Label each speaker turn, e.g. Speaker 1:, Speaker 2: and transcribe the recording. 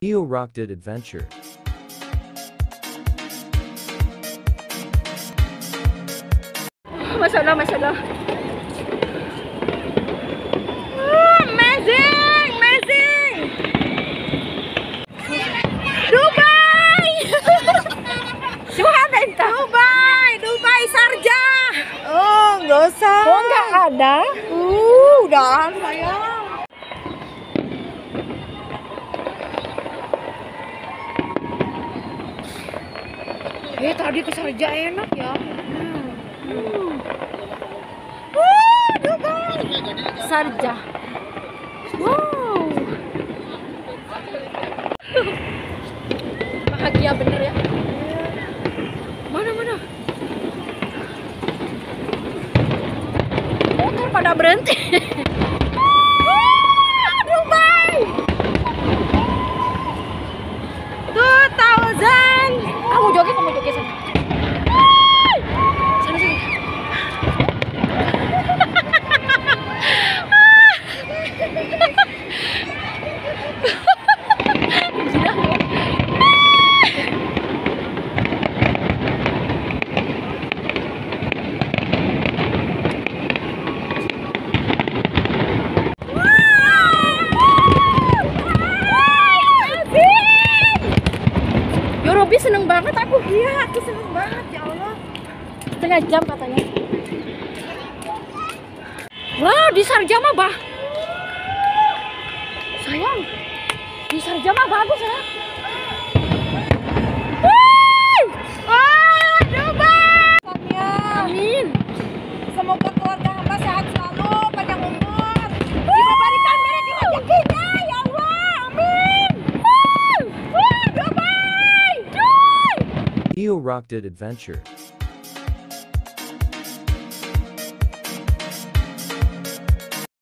Speaker 1: You rocked it adventure.
Speaker 2: Masya Allah, Masya Allah. Amazing, amazing. Dubai. Dubai Sarjah. Oh, nggak usah.
Speaker 3: Oh, nggak ada.
Speaker 2: Udah sayang.
Speaker 3: Tadi ke Sarjah enak ya.
Speaker 2: Dubai.
Speaker 3: Sarjah.
Speaker 2: Wow.
Speaker 3: Bahagia bener ya.
Speaker 2: Mana?
Speaker 3: Motor pada berhenti.
Speaker 2: Dubai. 2000.
Speaker 3: Kamu joget sana. Sana. Robi seneng banget aku.
Speaker 2: Iya, aku seneng banget ya Allah.
Speaker 3: Setengah jam katanya. Wow, di Sarjah mah sayang, di Sarjah mah bagus ya.
Speaker 2: Dubai.
Speaker 3: Amin.
Speaker 2: Semoga keluarga hamba sehat selalu, panjang umur. Diberikan mereka rezekinya ya Allah. Amin. Dubai.
Speaker 1: You rocked it adventure.